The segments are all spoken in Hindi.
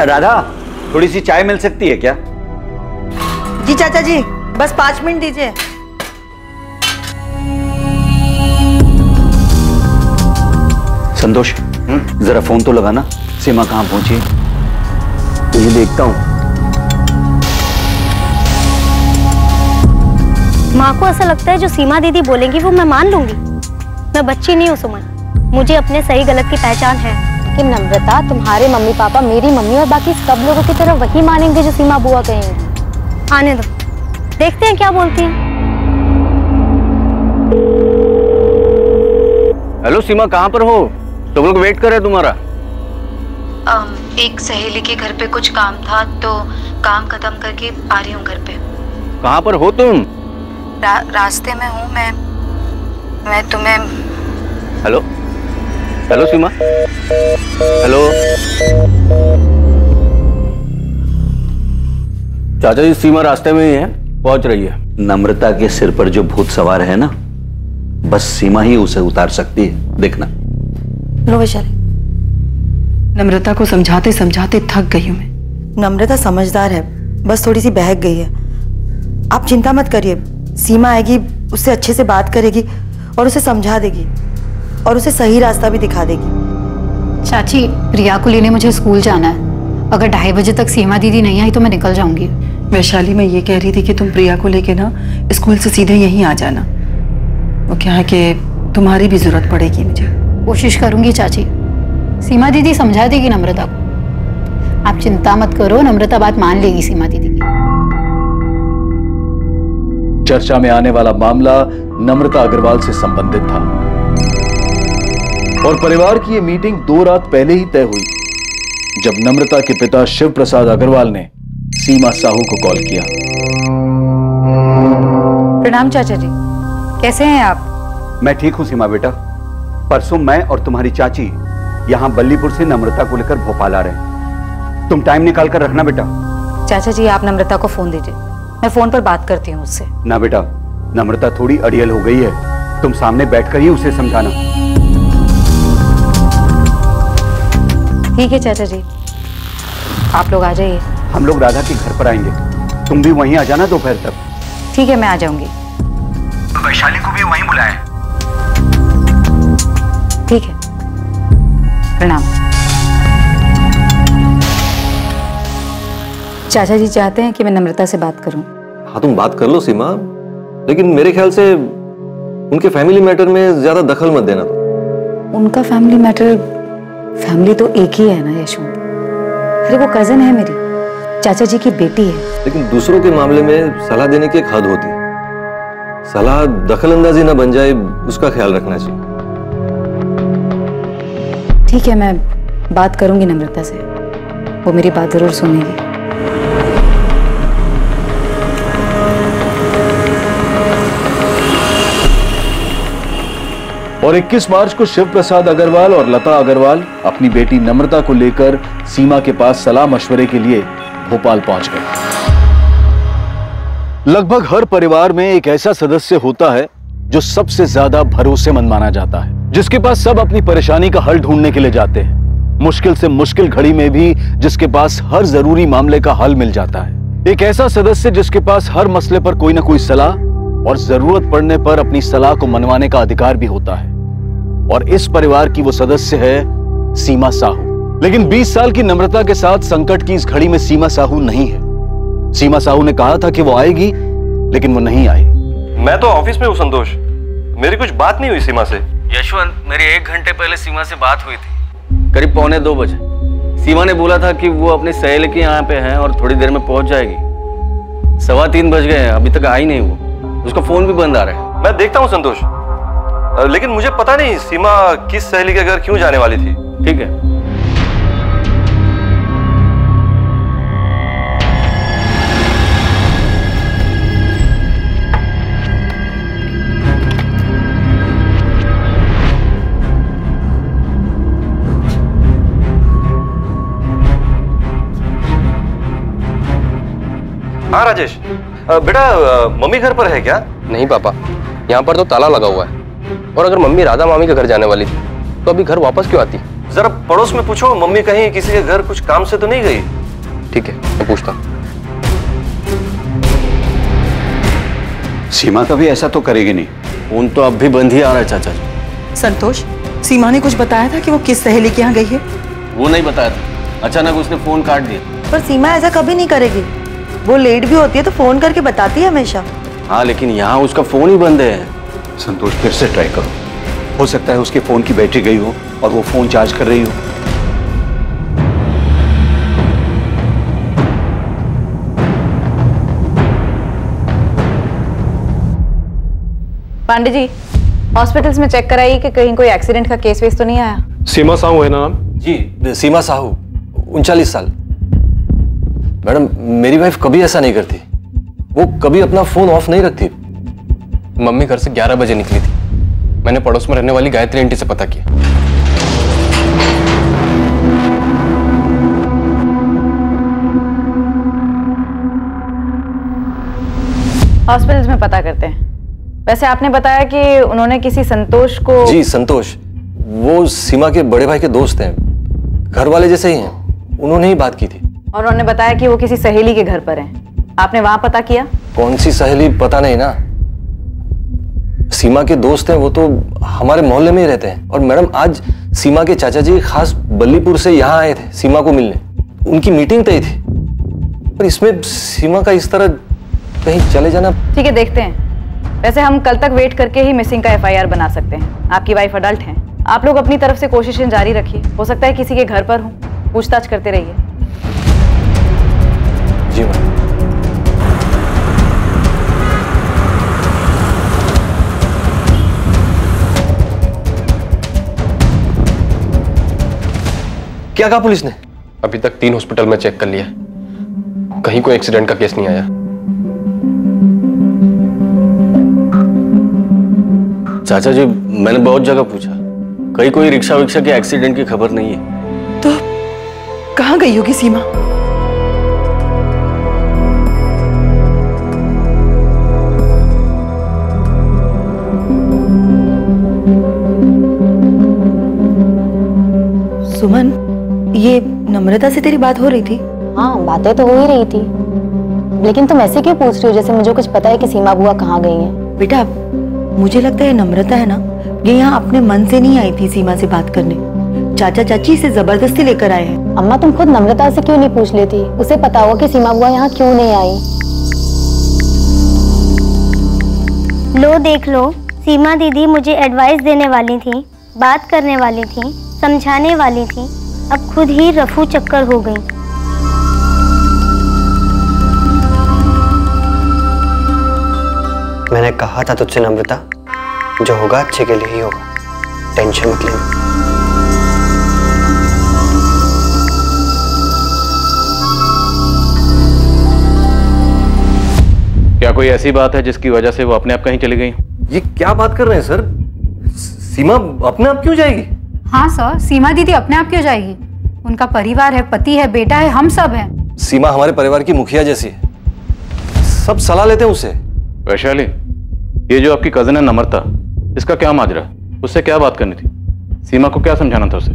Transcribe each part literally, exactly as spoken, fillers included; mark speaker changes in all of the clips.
Speaker 1: राधा, थोड़ी सी चाय मिल सकती है क्या?
Speaker 2: जी चाचा जी, बस पाँच मिनट दीजिए।
Speaker 1: संतोष, जरा फोन तो लगाना, सीमा कहाँ पहुंची?
Speaker 3: ये देखता हूँ।
Speaker 4: माँ को ऐसा लगता है जो सीमा दीदी बोलेंगी वो मैं मान लूंगी। मैं बच्ची नहीं हूँ सुमन, मुझे अपने सही गलत की पहचान है।
Speaker 5: कि नम्रता, तुम्हारे मम्मी पापा, मेरी मम्मी और बाकी सब लोगों की तरह वही मानेंगे जो सीमा बुआ कहेंगी।
Speaker 4: आने दो, देखते हैं क्या बोलती हैं।
Speaker 3: हेलो सीमा, कहाँ पर हो? तुम लोग वेट कर रहे हैं तुम्हारा।
Speaker 6: um, एक सहेली के घर पे कुछ काम था तो काम खत्म करके आ रही हूँ घर पे।
Speaker 3: कहाँ पर हो तुम?
Speaker 6: रा, रास्ते में हूँ मैं मैं तुम्हें।
Speaker 3: Hello hello Seema, hello. चाचा जी, सीमा रास्ते में ही है, पहुंच रही है।
Speaker 1: नम्रता के सिर पर जो भूत सवार है ना, बस सीमा ही उसे उतार सकती है, देखना।
Speaker 2: लो वैशाली,
Speaker 7: नम्रता को समझाते समझाते थक गई हूं मैं।
Speaker 2: नम्रता समझदार है, बस थोड़ी सी बहक गई है। आप चिंता मत करिए, सीमा आएगी, उससे अच्छे से बात करेगी और उसे समझा देगी और उसे सही रास्ता भी दिखा देगी।
Speaker 8: चाची, प्रिया को लेने मुझे स्कूल जाना है। अगर ढाई बजे तक सीमा दीदी नहीं आई तो मैं निकल जाऊंगी।
Speaker 7: वैशाली, मैं ये कह रही थी कि तुम प्रिया को लेके ना स्कूल से सीधे यहीं आ जाना। वो क्या है कि तुम्हारी भी जरूरत पड़ेगी मुझे।
Speaker 8: कोशिश करूंगी चाची, सीमा दीदी समझा देगी नम्रता को। आप चिंता मत करो, नम्रता बात मान लेगी सीमा दीदी की।
Speaker 9: चर्चा में आने वाला मामला नम्रता अग्रवाल से संबंधित था और परिवार की यह मीटिंग दो रात पहले ही तय हुई जब नम्रता के पिता शिव प्रसाद अग्रवाल ने सीमा साहू को कॉल किया।
Speaker 5: प्रणाम चाचा जी, कैसे हैं आप?
Speaker 1: मैं ठीक हूं सीमा बेटा। परसों मैं और तुम्हारी चाची यहां बल्लीपुर से नम्रता को लेकर भोपाल आ रहे हैं। तुम टाइम निकाल कर रखना बेटा।
Speaker 5: चाचा जी, आप नम्रता को फोन दीजिए, मैं फोन पर बात करती हूँ उससे।
Speaker 1: ना बेटा, नम्रता थोड़ी अड़ियल हो गई है, तुम सामने बैठकर ही उसे समझाना।
Speaker 5: ठीक है चाचा जी, आप लोग आ जाइए।
Speaker 1: हम लोग राधा के घर पर आएंगे, तुम भी वहीं आ जाना दोपहर तक।
Speaker 5: ठीक है, मैं आ जाऊंगी।
Speaker 1: वैशाली को भी वहीं बुलाएं।
Speaker 5: ठीक है, प्रणाम। चाचा जी चाहते हैं कि मैं नम्रता से बात करूं।
Speaker 3: हाँ, तुम बात कर लो सीमा, लेकिन मेरे ख्याल से उनके फैमिली मैटर में ज्यादा दखल मत देना तुम।
Speaker 5: उनका फैमिली मैटर, फैमिली तो एक ही है ना यशवंत। अरे वो कजन है मेरी, चाचा जी की बेटी है।
Speaker 3: लेकिन दूसरों के मामले में सलाह देने की एक हद होती है। सलाह दखल अंदाजी ना बन जाए, उसका ख्याल रखना चाहिए।
Speaker 5: ठीक है, मैं बात करूंगी नम्रता से, वो मेरी बात जरूर सुनेगी।
Speaker 9: और इक्कीस मार्च को शिव प्रसाद अग्रवाल और लता अग्रवाल अपनी बेटी नम्रता को लेकर सीमा के पास सलाह मशवरे के लिए भोपाल पहुंच गए। लगभग हर परिवार में एक ऐसा सदस्य होता है जो सबसे ज्यादा भरोसेमंद माना जाता है, जिसके पास सब अपनी परेशानी का हल ढूंढने के लिए जाते हैं। मुश्किल से मुश्किल घड़ी में भी जिसके पास हर जरूरी मामले का हल मिल जाता है। एक ऐसा सदस्य जिसके पास हर मसले पर कोई ना कोई सलाह और जरूरत पड़ने पर अपनी सलाह को मनवाने का अधिकार भी होता है। और इस परिवार की वो सदस्य है सीमा साहू। लेकिन बीस साल की नम्रता के साथ संकट की इस घड़ी में सीमा साहू नहीं है। सीमा साहू ने कहा था कि वो आएगी, लेकिन वो नहीं आई।
Speaker 10: मैं तो ऑफिस में हूँ संतोष, मेरी कुछ बात नहीं हुई सीमा से।
Speaker 3: यशवंत, मेरी एक घंटे पहले सीमा से बात हुई थी, करीब पौने दो बजे। सीमा ने बोला था कि वो अपनी सहेली के यहाँ पे है और थोड़ी देर में पहुंच जाएगी। सवा तीन बज गए हैं, अभी तक आई नहीं वो। उसका फोन भी बंद आ रहा है।
Speaker 10: मैं देखता हूँ संतोष, लेकिन मुझे पता नहीं सीमा किस सहेली के घर क्यों जाने वाली थी।
Speaker 3: ठीक है।
Speaker 10: हाँ राजेश, बेटा मम्मी घर पर है क्या?
Speaker 11: नहीं पापा, यहाँ पर तो ताला लगा हुआ है। और अगर मम्मी राधा मामी के घर जाने वाली थी तो अभी घर वापस क्यों आती?
Speaker 10: जरा पड़ोस में पूछो, मम्मी कहीं किसी के घर कुछ काम से तो नहीं गई?
Speaker 3: ठीक है, मैं पूछता हूँ।
Speaker 1: सीमा कभी ऐसा तो करेगी नहीं।
Speaker 3: फोन तो अब भी बंद ही आ रहा है चाचा जी।
Speaker 7: संतोष, सीमा ने कुछ बताया था कि वो किस सहेली के यहाँ गई है?
Speaker 3: वो नहीं बताया था, अचानक उसने फोन काट दिया।
Speaker 2: पर सीमा ऐसा कभी नहीं करेगी, वो लेट भी होती है तो फोन करके बताती है हमेशा।
Speaker 3: हाँ, लेकिन यहाँ उसका फोन ही बंद है।
Speaker 1: संतोष, फिर से ट्राई करो, हो सकता है उसके फोन की बैटरी गई हो और वो फोन चार्ज कर रही हो।
Speaker 5: पांडे जी, हॉस्पिटल्स में चेक कराइए कि कहीं कोई एक्सीडेंट का केस वेस तो नहीं आया।
Speaker 10: सीमा साहू है ना नाम? जी, सीमा साहू, उनचालीस साल। मैडम, मेरी वाइफ कभी ऐसा नहीं करती, वो कभी अपना फोन ऑफ नहीं रखती।
Speaker 11: मम्मी घर से ग्यारह बजे निकली थी, मैंने पड़ोस में रहने वाली गायत्री आंटी से पता किया।
Speaker 5: हॉस्पिटल्स में पता करते हैं। वैसे आपने बताया कि उन्होंने किसी संतोष को।
Speaker 10: जी, संतोष, वो सीमा के बड़े भाई के दोस्त हैं, घर वाले जैसे ही हैं, उन्होंने ही बात की थी।
Speaker 5: और उन्होंने बताया कि वो किसी सहेली के घर पर हैं। आपने वहां पता किया?
Speaker 10: कौन सी सहेली पता नहीं ना, सीमा के दोस्त हैं, वो तो हमारे मोहल्ले में ही रहते हैं। और मैडम, आज सीमा के चाचा जी खास बल्लीपुर से यहाँ आए थे सीमा को मिलने, उनकी मीटिंग तय थी। पर इसमें सीमा का इस तरह कहीं चले जाना।
Speaker 5: ठीक है, देखते हैं। वैसे हम कल तक वेट करके ही मिसिंग का एफ आई आर बना सकते हैं। आपकी वाइफ अडल्ट हैं, आप लोग अपनी तरफ से कोशिशें जारी रखिए। हो सकता है किसी के घर पर हो, पूछताछ करते रहिए।
Speaker 10: जी मैम। क्या कहा पुलिस ने?
Speaker 11: अभी तक तीन हॉस्पिटल में चेक कर लिया, कहीं कोई एक्सीडेंट का केस नहीं आया।
Speaker 3: चाचा जी, मैंने बहुत जगह पूछा, कहीं कोई रिक्शा विक्शा के एक्सीडेंट की खबर नहीं है।
Speaker 7: तो कहाँ गई होगी सीमा?
Speaker 2: सुमन, ये नम्रता से तेरी बात हो रही थी?
Speaker 4: हाँ, बातें तो हो ही रही थी, लेकिन तुम ऐसे क्यों पूछ रही हो जैसे मुझे कुछ पता है कि सीमा बुआ कहाँ गई हैं?
Speaker 2: बेटा, मुझे लगता है नम्रता है ना, ये यहाँ अपने मन से नहीं आई थी सीमा से बात करने। चाचा चाची इसे जबरदस्ती लेकर आए हैं।
Speaker 4: अम्मा, तुम खुद नम्रता से क्यों नहीं पूछ लेती? उसे पता होगा कि सीमा बुआ यहाँ क्यों नहीं आई।
Speaker 12: लो देख लो, सीमा दीदी मुझे एडवाइस देने वाली थी, बात करने वाली थी, समझाने वाली थी, अब खुद ही रफू चक्कर हो गई।
Speaker 13: मैंने कहा था तुझसे नम्रता, जो होगा अच्छे के लिए ही होगा, टेंशन मत लेना।
Speaker 9: क्या कोई ऐसी बात है जिसकी वजह से वो अपने आप कहीं चली गई?
Speaker 10: ये क्या बात कर रहे हैं सर? सीमा अपने आप क्यों जाएगी?
Speaker 8: हाँ सर, सीमा दीदी अपने आप क्यों जाएगी? उनका परिवार है, पति है, बेटा है, हम सब हैं।
Speaker 10: सीमा हमारे परिवार की मुखिया जैसी है, सब सलाह लेते हैं उससे।
Speaker 9: वैशाली, ये जो आपकी कजन है नम्रता, इसका क्या माजरा? उससे क्या बात करनी थी? सीमा को क्या समझाना था उसे?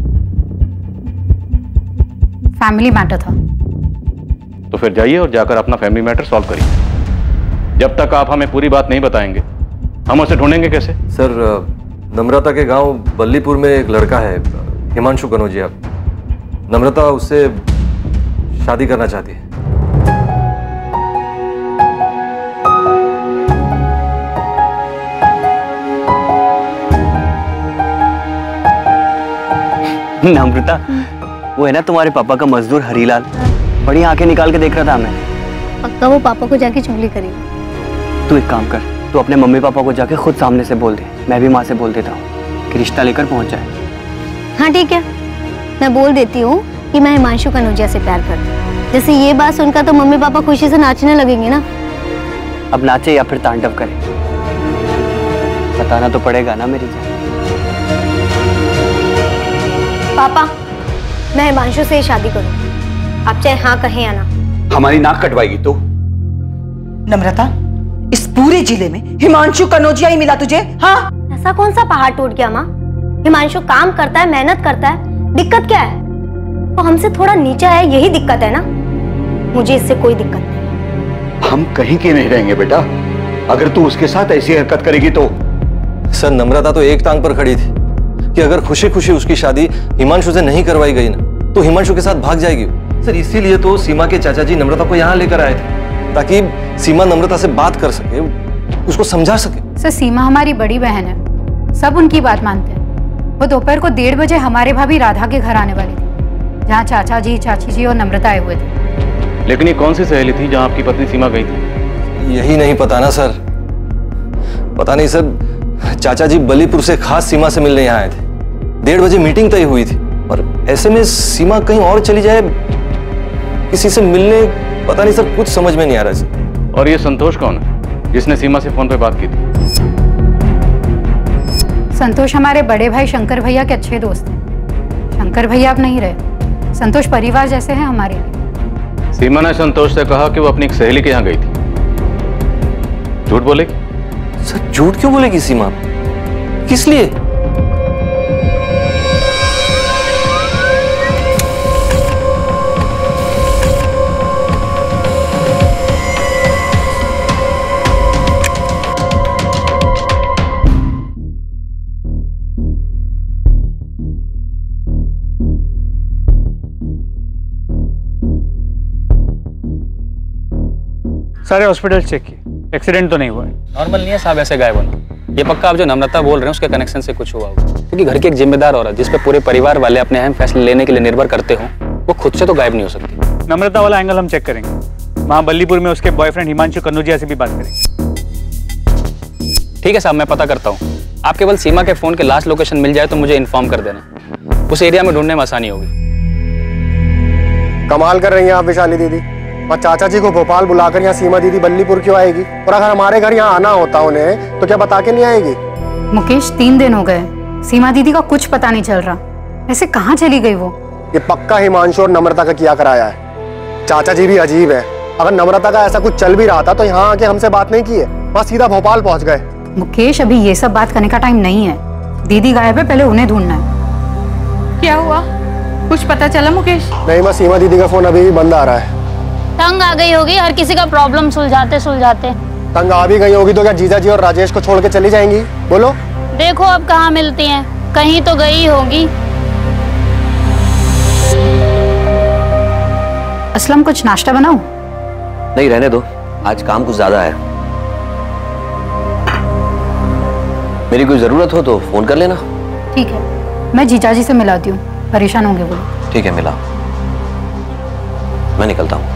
Speaker 8: फैमिली मैटर था।
Speaker 9: तो फिर जाइए और जाकर अपना फैमिली मैटर सॉल्व करिए। जब तक आप हमें पूरी बात नहीं बताएंगे, हम उसे ढूंढेंगे कैसे?
Speaker 10: सर, नम्रता के गांव बल्लीपुर में एक लड़का है, हिमांशु कनौजिया। नम्रता उससे शादी करना चाहती है।
Speaker 13: नम्रता, वो है ना तुम्हारे पापा का मजदूर हरीलाल, बड़ी आंखें निकाल के देख रहा था मैं।
Speaker 12: पक्का वो पापा को जाके चुगली करेगी।
Speaker 13: तू एक काम कर, तू अपने मम्मी पापा को जाके खुद सामने से बोल दे, मैं भी माँ से बोल देता हूँ कि रिश्ता लेकर पहुँच जाए।
Speaker 12: हाँ ठीक है, मैं बोल देती हूँ कि मैं हिमांशु कनौजिया से प्यार करती हूँ। जैसे ये बात सुनकर तो मम्मी पापा खुशी से नाचने लगेंगे ना।
Speaker 13: अब नाचे या फिर तांडव करे, बताना तो पड़ेगा ना मेरी जान।
Speaker 12: पापा, मैं हिमांशु से शादी करूँ, आप चाहे हाँ कहें या ना।
Speaker 1: हमारी नाक कटवाएगी तो?
Speaker 7: नम्रता, इस पूरे जिले में हिमांशु कनौजिया ही मिला तुझे? हाँ,
Speaker 12: ऐसा कौन सा पहाड़ टूट गया माँ? हिमांशु काम करता है, मेहनत करता है,
Speaker 4: दिक्कत क्या है? वो हमसे थोड़ा नीचा है, यही दिक्कत है ना। मुझे इससे कोई दिक्कत नहीं।
Speaker 1: हम कहीं के नहीं रहेंगे बेटा, अगर तू उसके साथ ऐसी हरकत करेगी तो।
Speaker 10: सर नम्रता तो एक टांग पर खड़ी थी कि अगर खुशी खुशी उसकी शादी हिमांशु से नहीं करवाई गई ना तो हिमांशु के साथ भाग जाएगी। सर इसीलिए तो सीमा के चाचा जी नम्रता को यहाँ लेकर आए थे ताकि सीमा नम्रता से बात कर सके, उसको समझा सके।
Speaker 8: सर सीमा हमारी बड़ी बहन है, सब उनकी बात मानते हैं। वो दोपहर को डेढ़ बजे हमारे भाभी राधा के घर आने वाली थी, जहाँ चाचा जी, चाची जी और नम्रता आए हुए थे।
Speaker 9: लेकिन ये कौन सी सहेली थी जहाँ आपकी पत्नी सीमा गई थी?
Speaker 10: यही नहीं पता ना सर, पता नहीं सर। चाचा जी बलीपुर से खास सीमा से मिलने यहाँ आए थे, डेढ़ बजे मीटिंग तय हुई थी और ऐसे में सीमा कहीं और चली जाए किसी से मिलने, पता नहीं सर, कुछ समझ में नहीं आ रहा सर।
Speaker 9: और ये संतोष कौन है जिसने सीमा से फोन पे बात की थी?
Speaker 8: संतोष हमारे बड़े भाई शंकर भैया के अच्छे दोस्त हैं। शंकर भैया अब नहीं रहे, संतोष परिवार जैसे हैं हमारे लिए।
Speaker 9: सीमा ने संतोष से कहा कि वो अपनी एक सहेली के यहाँ गई थी। झूठ बोलेगी?
Speaker 10: सर झूठ क्यों बोलेगी सीमा? किस लिए?
Speaker 14: सारे हॉस्पिटल चेक किए, एक्सीडेंट तो नहीं हुआ है।
Speaker 15: नॉर्मल नहीं है साहब ऐसे गायब होना। ये पक्का आप जो नम्रता बोल रहे हैं उसके कनेक्शन से कुछ हुआ होगा, क्योंकि घर की एक जिम्मेदार औरत जिस पे पूरे परिवार वाले अपने अहम फैसले लेने के लिए निर्भर करते हो, वो खुद से तो गायब नहीं हो सकती।
Speaker 14: नम्रता वाला एंगल हम चेक करेंगे, वहाँ बल्लीपुर में उसके बॉयफ्रेंड हिमांशु कन्नौजिया से भी बात करेंगे।
Speaker 15: ठीक है साहब, मैं पता करता हूँ। आप केवल सीमा के फोन के लास्ट लोकेशन मिल जाए तो मुझे इन्फॉर्म कर देना, उस एरिया में ढूंढने में आसानी होगी।
Speaker 16: कमाल कर रही हैं आप विशाली दीदी, और चाचा जी को भोपाल बुलाकर यहाँ सीमा दीदी बल्लीपुर क्यों आएगी? और अगर हमारे घर यहाँ आना होता उन्हें तो क्या बता के नहीं आएगी?
Speaker 8: मुकेश तीन दिन हो गए, सीमा दीदी का कुछ पता नहीं चल रहा, ऐसे कहाँ चली गई वो?
Speaker 16: ये पक्का हिमांशु और नम्रता का किया कराया है। चाचा जी भी अजीब है, अगर नम्रता का ऐसा कुछ चल भी रहा था तो यहाँ आके हमसे बात नहीं की है, बस सीधा भोपाल पहुँच गए।
Speaker 8: मुकेश अभी ये सब बात करने का टाइम नहीं है, दीदी गायब है, पहले उन्हें ढूंढना है।
Speaker 17: क्या हुआ, कुछ पता चला मुकेश?
Speaker 16: नहीं, बस सीमा दीदी का फोन अभी भी बंद आ रहा है।
Speaker 12: तंग आ गई होगी, हर किसी का प्रॉब्लम सुलझाते सुलझाते।
Speaker 16: तंग आ भी गई होगी तो क्या जीजा जी और राजेश को छोड़ के चली जाएंगी? बोलो।
Speaker 12: देखो अब कहाँ मिलती हैं, कहीं तो गई होगी।
Speaker 8: असलम कुछ नाश्ता बनाऊं?
Speaker 18: नहीं रहने दो, आज काम कुछ ज्यादा है। मेरी कोई जरूरत हो तो फोन कर लेना।
Speaker 8: ठीक है, मैं जीजा जी से मिलाती हूँ, परेशान होंगे वो।
Speaker 18: ठीक है मिला, मैं निकलता हूँ।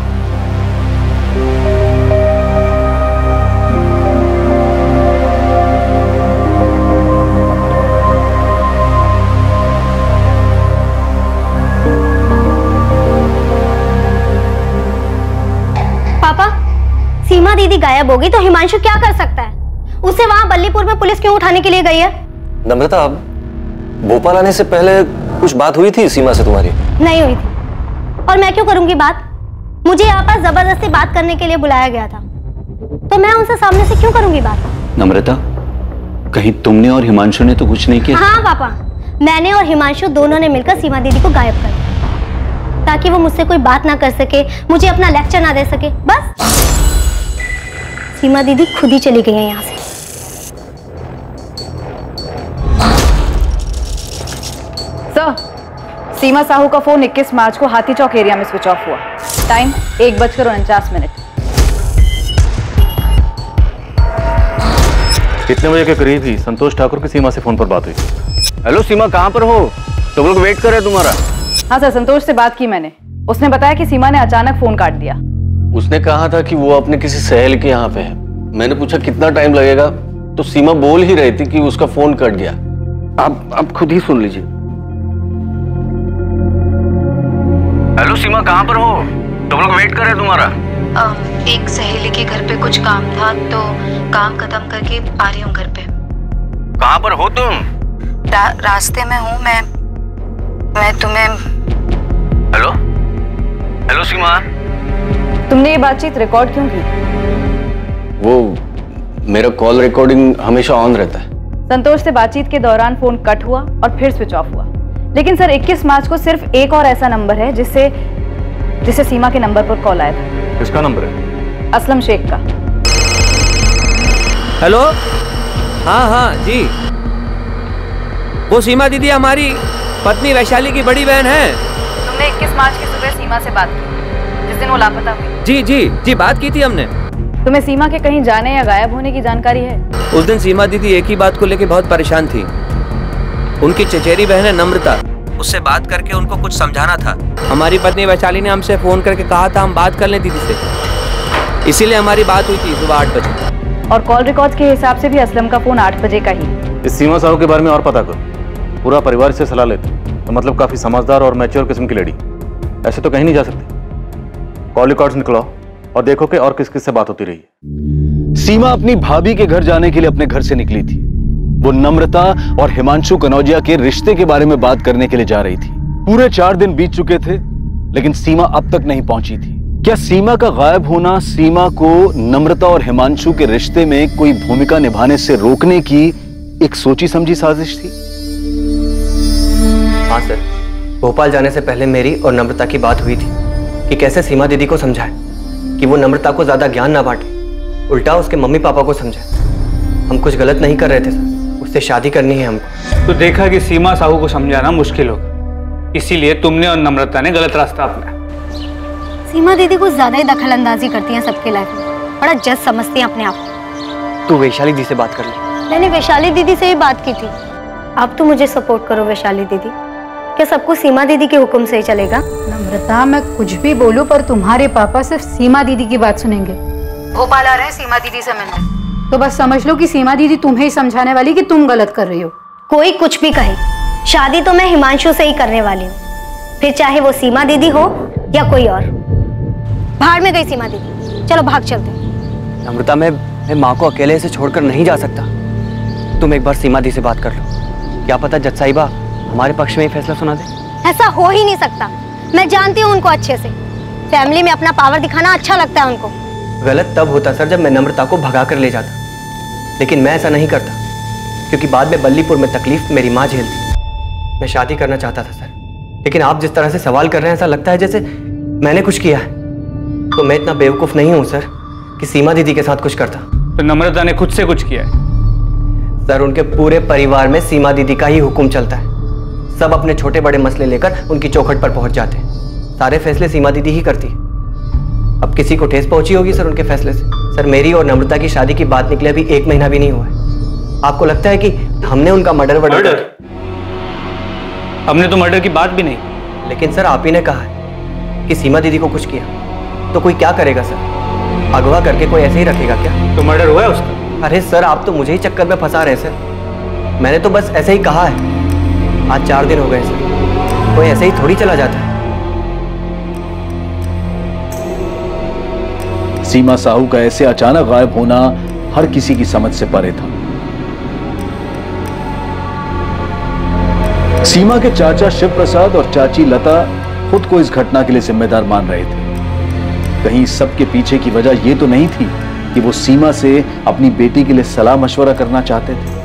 Speaker 4: पापा, सीमा दीदी गायब होगी तो हिमांशु क्या कर सकता है? उसे वहां बल्लीपुर में पुलिस क्यों उठाने के लिए गई है?
Speaker 10: नम्रता, भोपाल आने से पहले कुछ बात हुई थी सीमा से तुम्हारी?
Speaker 4: नहीं हुई थी, और मैं क्यों करूंगी बात? मुझे यहाँ पर जबरदस्ती बात करने के लिए बुलाया गया था, तो मैं उनसे सामने से क्यों करूंगी बात?
Speaker 1: नम्रता, कहीं तुमने और हिमांशु ने तो कुछ नहीं किया?
Speaker 4: हाँ पापा, मैंने और हिमांशु दोनों ने मिलकर सीमा दीदी को गायब कर दिया, ताकि वो मुझसे कोई बात ना कर सके, मुझे अपना लेक्चर ना दे सके। बस सीमा दीदी खुद ही चली गई है यहाँ से।
Speaker 5: सर, सीमा साहू का फोन इक्कीस मार्च को हाथी चौक एरिया में स्विच ऑफ हुआ। टाइम एक बजकर उनचास मिनट।
Speaker 9: कितने बजे के करीब ही संतोष ठाकुर की सीमा से फोन पर बात हुई?
Speaker 3: हेलो सीमा, कहाँ पर हो? तुम लोग वेट कर रहे हैं तुम्हारा।
Speaker 5: हाँ सर, संतोष से बात की मैंने, उसने बताया कि सीमा ने अचानक फोन काट दिया।
Speaker 3: उसने कहा था कि वो अपने किसी सहेली के यहाँ पे है। मैंने पूछा कितना टाइम लगेगा, तो सीमा बोल ही रही थी कि उसका फोन कट गया। आप आप खुद ही सुन लीजिए। हेलो सीमा, कहाँ पर हो? तुम लोग वेट कर रहे हैं तुम्हारा।
Speaker 6: आ, एक सहेली के घर पे कुछ काम था तो काम खत्म करके आ रही हूँ घर पे।
Speaker 3: कहाँ पर हो तुम?
Speaker 6: रा, रास्ते में हूँ मैं मैं तुम्हें।
Speaker 3: हेलो हेलो सीमा,
Speaker 5: तुमने ये बातचीत रिकॉर्ड क्यों की?
Speaker 3: वो मेरा कॉल रिकॉर्डिंग हमेशा ऑन रहता है।
Speaker 5: संतोष से बातचीत के दौरान फोन कट हुआ और फिर स्विच ऑफ हुआ। लेकिन सर इक्कीस मार्च को सिर्फ एक और ऐसा नंबर है जिससे जिसे सीमा के नंबर पर कॉल आया था।
Speaker 9: किसका नंबर है?
Speaker 5: असलम शेख का।
Speaker 19: हेलो, हाँ हाँ जी, वो सीमा दीदी हमारी पत्नी वैशाली की बड़ी बहन है।
Speaker 5: तुमने इक्कीस मार्च की सुबह सीमा से बात की जिस दिन वो लापता हुई?
Speaker 19: जी जी जी, बात की थी हमने।
Speaker 5: तुम्हें सीमा के कहीं जाने या गायब होने की जानकारी है?
Speaker 19: उस दिन सीमा दीदी एक ही बात को लेकर बहुत परेशान थी। उनकी चचेरी बहन है नम्रता, उससे बात करके उनको कुछ समझाना था। हमारी पत्नी वैशाली ने हमसे फोन करके कहा था हम बात कर लें दीदी से, इसीलिए हमारी बात हुई थी सुबह आठ बजे।
Speaker 5: और कॉल रिकॉर्ड्स के हिसाब से भी असलम का फोन आठ बजे का ही।
Speaker 9: इस सीमा साहू के बारे में और पता करो, पूरा परिवार से सलाह लेते, तो मतलब काफी समझदार और मैच्योर किस्म की लेडी, ऐसे तो कहीं नहीं जा सकती। कॉल रिकॉर्ड्स निकलाओ और देखो कि और किस किस से बात होती रही है। सीमा अपनी भाभी के घर जाने के लिए अपने घर से निकली थी। वो नम्रता और हिमांशु कनौजिया के रिश्ते के बारे में बात करने के लिए जा रही थी। पूरे चार दिन बीत चुके थे लेकिन सीमा अब तक नहीं पहुंची थी। क्या सीमा का गायब होना सीमा को नम्रता और हिमांशु के रिश्ते में कोई भूमिका निभाने से रोकने की एक सोची समझी साजिश थी?
Speaker 13: हाँ सर, भोपाल जाने से पहले मेरी और नम्रता की बात हुई थी कि कैसे सीमा दीदी को समझाए कि वो नम्रता को ज्यादा ज्ञान ना बांटे, उल्टा उसके मम्मी पापा को समझाए। हम कुछ गलत नहीं कर रहे थे सर, उससे शादी करनी है हमको।
Speaker 14: तो देखा कि सीमा साहू को समझाना मुश्किल होगा, इसीलिए तुमने और नम्रता ने गलत रास्ता अपनाया।
Speaker 4: सीमा दीदी कुछ ज्यादा ही दखल अंदाजी करती हैं सबके लाइफ में, बड़ा जज समझती हैं अपने आप को।
Speaker 13: तू वैशाली दी से बात कर ले।
Speaker 4: मैंने वैशाली दीदी से ही बात की थी। अब तो मुझे सपोर्ट करो वैशाली दीदी, क्या सब कुछ सीमा दीदी के हुक्म से ही चलेगा?
Speaker 8: नम्रता, मैं कुछ भी बोलूं पर तुम्हारे पापा सिर्फ सीमा दीदी की बात सुनेंगे। भोपाल आ रहे हैं सीमा दीदी से मिलने, तो बस समझ लो कि सीमा दीदी तुम्हें ही समझाने वाली कि तुम गलत कर रही हो।
Speaker 4: कोई कुछ भी कहे, शादी तो मैं हिमांशु से ही करने वाली हूँ, फिर चाहे वो सीमा दीदी हो या कोई और। बाहर में गई सीमा दीदी, चलो भाग चलते।
Speaker 13: नम्रता, मैं मैं माँ को अकेले से छोड़कर नहीं जा सकता। तुम एक बार सीमा दी से बात कर लो, क्या पता जज साहिबा हमारे पक्ष में ही फैसला सुना दे।
Speaker 4: ऐसा हो ही नहीं सकता, मैं जानती हूँ उनको अच्छे से। फैमिली में अपना पावर दिखाना अच्छा लगता है उनको।
Speaker 13: गलत तब होता सर जब मैं नम्रता को भगा कर ले जाता, लेकिन मैं ऐसा नहीं करता क्योंकि बाद में बल्लीपुर में तकलीफ मेरी माँ झेलती। मैं शादी करना चाहता था सर, लेकिन आप जिस तरह से सवाल कर रहे हैं ऐसा लगता है जैसे मैंने कुछ किया है। तो मैं इतना बेवकूफ नहीं हूं सर कि सीमा दीदी के साथ कुछ करता।
Speaker 14: तो नम्रता ने खुद से कुछ किया है?
Speaker 13: सर, उनके पूरे परिवार में सीमा दीदी का ही हुक्म चलता है। सब अपने छोटे बड़े मसले लेकर उनकी चौखट पर पहुंच जाते हैं। सारे फैसले सीमा दीदी ही करती है। अब किसी को ठेस पहुंची होगी सर उनके फैसले से। सर, मेरी और नम्रता की शादी की बात निकले अभी एक महीना भी नहीं हुआ है। आपको लगता है कि हमने उनका मर्डर वर्डर?
Speaker 14: हमने तो मर्डर की बात भी नहीं।
Speaker 13: लेकिन सर, आप ही ने कहा है कि सीमा दीदी को कुछ किया, तो कोई क्या करेगा सर? अगवा करके कोई ऐसे ही रखेगा क्या?
Speaker 14: तो मर्डर हुआ है उसका?
Speaker 13: अरे सर, आप तो मुझे ही चक्कर में फंसा रहे हैं सर। मैंने तो बस ऐसे ही कहा है। आज चार दिन हो गए सर, कोई ऐसे ही थोड़ी चला जाता है।
Speaker 9: सीमा साहू का ऐसे अचानक गायब होना हर किसी की समझ से परे था। सीमा के चाचा शिव प्रसाद और चाची लता खुद को इस घटना के लिए जिम्मेदार मान रहे थे। कहीं सबके पीछे की वजह यह तो नहीं थी कि वो सीमा से अपनी बेटी के लिए सलाह मशवरा करना चाहते थे।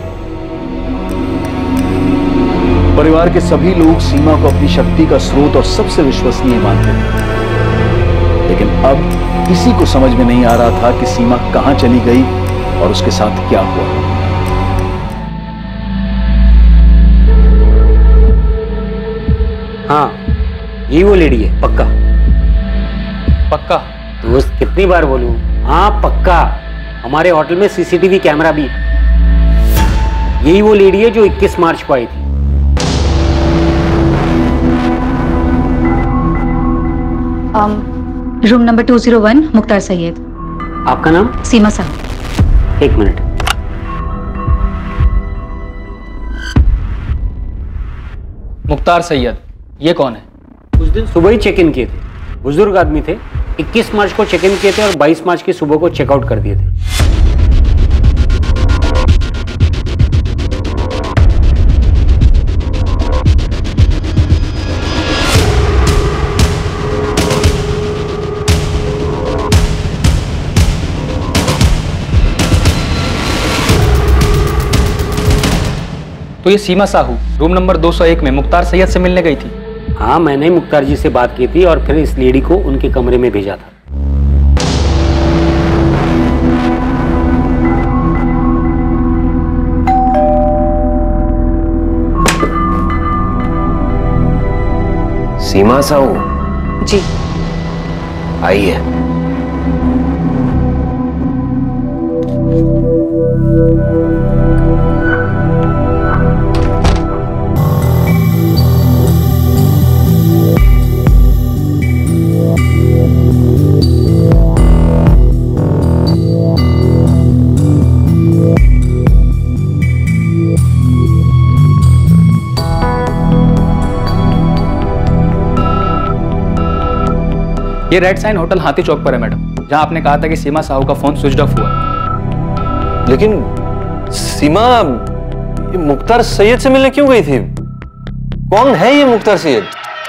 Speaker 9: परिवार के सभी लोग सीमा को अपनी शक्ति का स्रोत और सबसे विश्वसनीय मानते थे, लेकिन अब किसी को समझ में नहीं आ रहा था कि सीमा कहां चली गई और उसके साथ क्या हुआ।
Speaker 20: हाँ, ये वो लेडी है पक्का?
Speaker 14: पक्का?
Speaker 20: दोस्त, कितनी बार बोलूं? हाँ पक्का। हमारे होटल में सीसीटीवी कैमरा भी है। यही वो लेडी है जो इक्कीस मार्च को आई थी।
Speaker 8: Room number two zero one, Mukhtar Syed.
Speaker 20: आपका नाम?
Speaker 8: सीमा साहब।
Speaker 20: एक मिनट।
Speaker 15: मुख्तार सैयद, ये कौन है?
Speaker 20: उस दिन सुबह ही चेक इन किए थे। बुजुर्ग आदमी थे। इक्कीस मार्च को चेक इन किए थे और बाईस मार्च की सुबह को चेकआउट कर दिए थे।
Speaker 14: तो
Speaker 15: तो ये सीमा साहू रूम नंबर दो सौ एक में मुख्तार सैयद से मिलने गई थी।
Speaker 20: हाँ, मैंने मुख्तार जी से बात की थी और फिर इस लेडी को उनके कमरे में भेजा था।
Speaker 19: सीमा साहू
Speaker 2: जी
Speaker 19: आइए।
Speaker 15: ये रेड साइन होटल हाथी चौक पर है मैडम, जहां आपने कहा था कि सीमा साहू का फोन स्विच ऑफ हुआ है।
Speaker 10: लेकिन सीमा ये मुख्तार सैयद से मिलने क्यों गई थी? कौन है ये मुख्तार सैयद?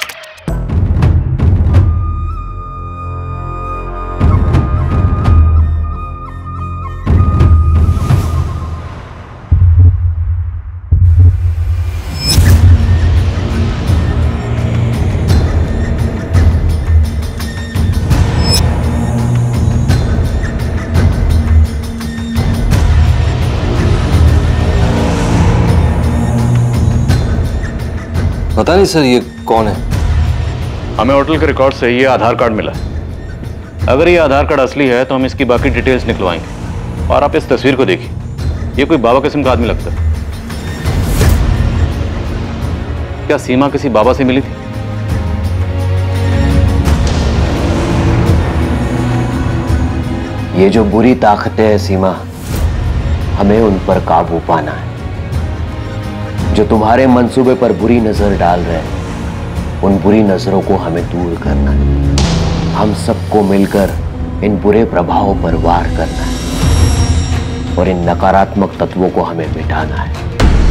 Speaker 10: पता नहीं सर, ये कौन है?
Speaker 9: हमें होटल के रिकॉर्ड से ये आधार कार्ड मिला है। अगर ये आधार कार्ड असली है तो हम इसकी बाकी डिटेल्स निकलवाएंगे। और आप इस तस्वीर को देखिए, ये कोई बाबा किस्म का आदमी लगता है। क्या सीमा किसी बाबा से मिली थी?
Speaker 19: ये जो बुरी ताकतें हैं सीमा, हमें उन पर काबू पाना है। जो तुम्हारे मंसूबे पर बुरी नजर डाल रहे हैं, उन बुरी नजरों को हमें दूर करना है। हम सबको मिलकर इन बुरे प्रभावों पर वार करना है और इन नकारात्मक तत्वों को हमें मिटाना है।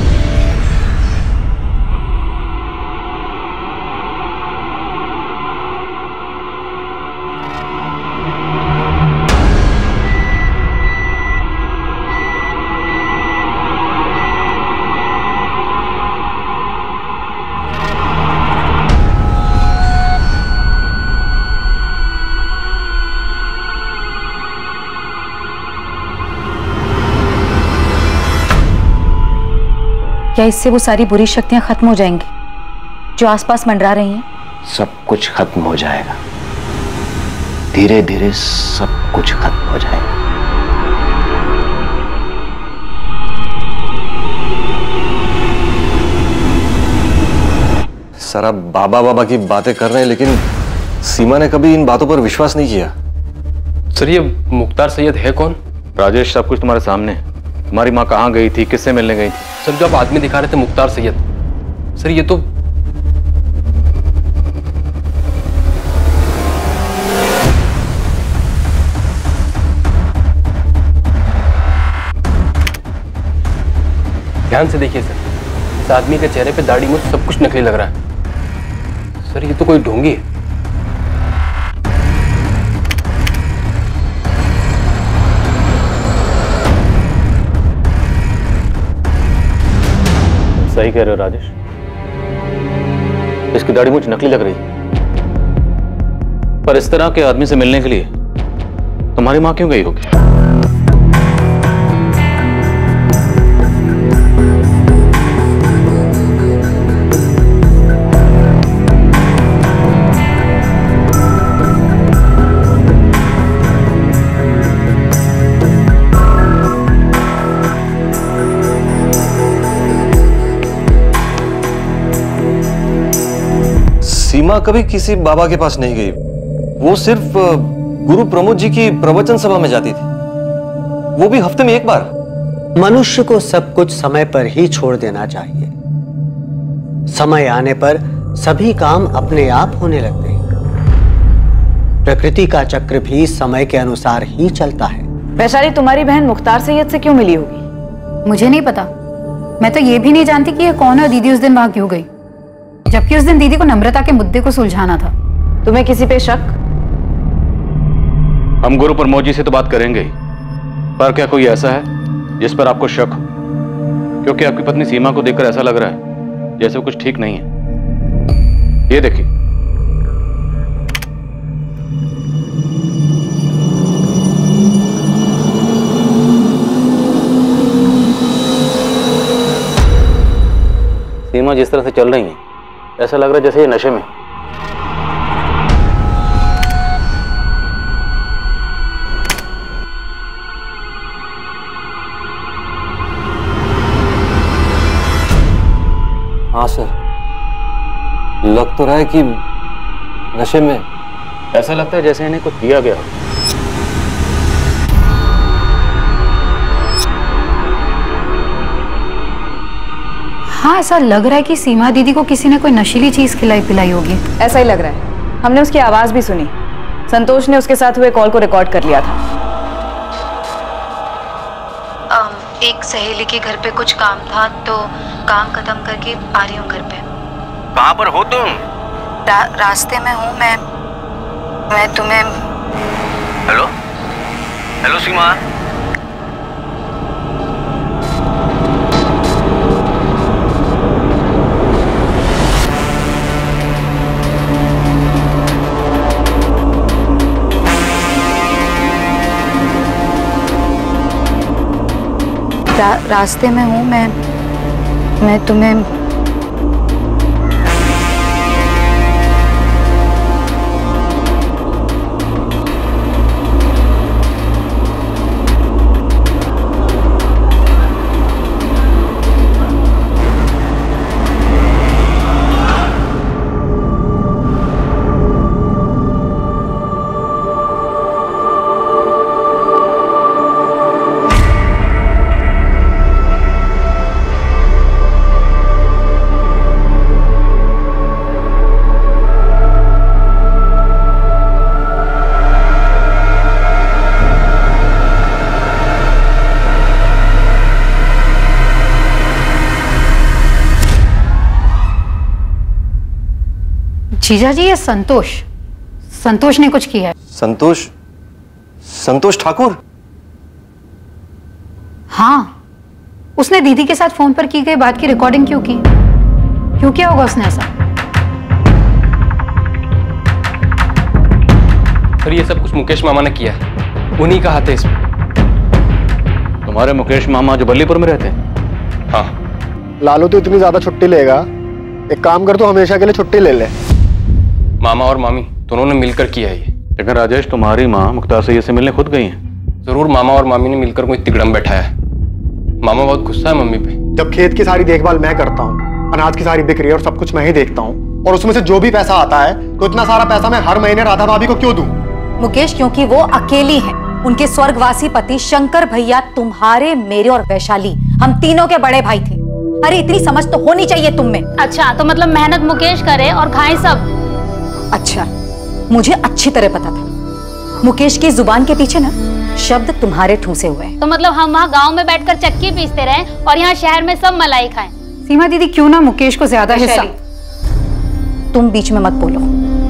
Speaker 5: क्या इससे वो सारी बुरी शक्तियां खत्म हो जाएंगी जो आसपास मंडरा रही हैं?
Speaker 19: सब कुछ खत्म हो जाएगा, धीरे धीरे सब कुछ खत्म हो जाएगा।
Speaker 10: सर आप बाबा बाबा की बातें कर रहे हैं, लेकिन सीमा ने कभी इन बातों पर विश्वास नहीं किया।
Speaker 11: सर ये मुख्तार सैयद है कौन?
Speaker 9: राजेश, सब कुछ तुम्हारे सामने है। तुम्हारी माँ कहाँ गई थी, किससे मिलने गई थी?
Speaker 11: सर जो आप आदमी दिखा रहे थे मुख्तार सैयद, सर ये तो ध्यान से देखिए सर, इस आदमी के चेहरे पे दाढ़ी मूंछ सब कुछ नकली लग रहा है। सर ये तो कोई ढोंगी है।
Speaker 9: सही कह रहे हो राजेश, इसकी दाढ़ी मूंछ नकली लग रही है। पर इस तरह के आदमी से मिलने के लिए तुम्हारी मां क्यों गई होगी?
Speaker 10: सीमा कभी किसी बाबा के पास नहीं गई। वो सिर्फ गुरु प्रमोद जी की प्रवचन सभा में जाती थी, वो भी हफ्ते में एक बार।
Speaker 21: मनुष्य को सब कुछ समय पर ही छोड़ देना चाहिए। समय आने पर सभी काम अपने आप होने लगते हैं। प्रकृति का चक्र भी समय के अनुसार ही चलता है।
Speaker 5: वैशाली, तुम्हारी बहन मुख्तार सैयद से क्यों मिली होगी?
Speaker 8: मुझे नहीं पता। मैं तो ये भी नहीं जानती कि ये कौन है और दीदी उस दिन वहां क्यों गई, जबकि उस दिन दीदी को नम्रता के मुद्दे को सुलझाना था।
Speaker 5: तुम्हें किसी पे शक?
Speaker 9: हम गुरु प्रमोद जी से तो बात करेंगे ही, पर क्या कोई ऐसा है जिस पर आपको शक हो? क्योंकि आपकी पत्नी सीमा को देखकर ऐसा लग रहा है जैसे कुछ ठीक नहीं है। ये देखिए।
Speaker 15: सीमा जिस तरह से चल रही है ऐसा लग रहा है जैसे ये नशे में।
Speaker 10: हाँ सर, लग तो रहा है कि नशे में।
Speaker 15: ऐसा लगता है जैसे इन्हें कुछ दिया गया।
Speaker 8: हाँ, ऐसा लग रहा है कि सीमा दीदी को किसी ने कोई नशीली चीज खिलाई पिलाई होगी।
Speaker 5: ऐसा ही लग रहा है। हमने उसकी आवाज भी सुनी। संतोष ने उसके साथ हुए कॉल को रिकॉर्ड कर लिया था।
Speaker 6: um, एक सहेली के घर पे कुछ काम था तो काम खत्म करके आ रही हूँ घर पे।
Speaker 3: कहाँ पर हो तुम?
Speaker 6: रा, रास्ते में हूँ मैं मैं तुम्हें।
Speaker 3: Hello hello Seema.
Speaker 6: रा, रास्ते में हूँ मैं मैं तुम्हें।
Speaker 8: जीजा जी, ये संतोष संतोष ने कुछ किया है।
Speaker 10: संतोष? संतोष ठाकुर?
Speaker 8: हाँ, उसने दीदी के साथ फोन पर की गई बात की रिकॉर्डिंग क्यों की? क्यों किया होगा उसने ऐसा?
Speaker 11: सर, ये सब कुछ मुकेश मामा ने किया है। उन्हीं का हाथ है इसमें।
Speaker 9: तुम्हारे मुकेश मामा जो बल्लीपुर में रहते हैं?
Speaker 11: हाँ।
Speaker 16: लालू तो इतनी ज्यादा छुट्टी लेगा, एक काम कर, तो हमेशा के लिए छुट्टी ले ले।
Speaker 11: मामा और मामी दोनों ने मिलकर किया है ये।
Speaker 9: लेकिन राजेश, तुम्हारी माँ मुख्तार सैयद से मिलने खुद गई हैं।
Speaker 11: जरूर मामा और मामी ने मिलकर कोई तिकड़म बैठाया है। मामा बहुत गुस्सा है मम्मी पे।
Speaker 16: जब खेत की सारी देखभाल मैं करता हूँ, अनाज की सारी बिक्री और सब कुछ मैं ही देखता हूँ, और उसमें से जो भी पैसा आता है तो इतना सारा पैसा मैं हर महीने राधा भाभी को क्यों दूं?
Speaker 7: मुकेश, क्योंकि वो अकेली हैं। उनके स्वर्गवासी पति शंकर भैया तुम्हारे, मेरे और वैशाली, हम तीनों के बड़े भाई थे। अरे इतनी समझ तो होनी चाहिए तुम में।
Speaker 4: अच्छा, तो मतलब मेहनत मुकेश करे और खाए सब।
Speaker 7: अच्छा, मुझे अच्छी तरह पता था मुकेश की जुबान के पीछे ना शब्द तुम्हारे ठूसे हुए हैं।
Speaker 4: तो मतलब हम वहाँ गांव में बैठकर चक्की पीसते रहे और यहाँ शहर में सब मलाई खाएं।
Speaker 8: सीमा दीदी, क्यों ना मुकेश को ज्यादा हिस्सा।
Speaker 7: तुम बीच में मत बोलो।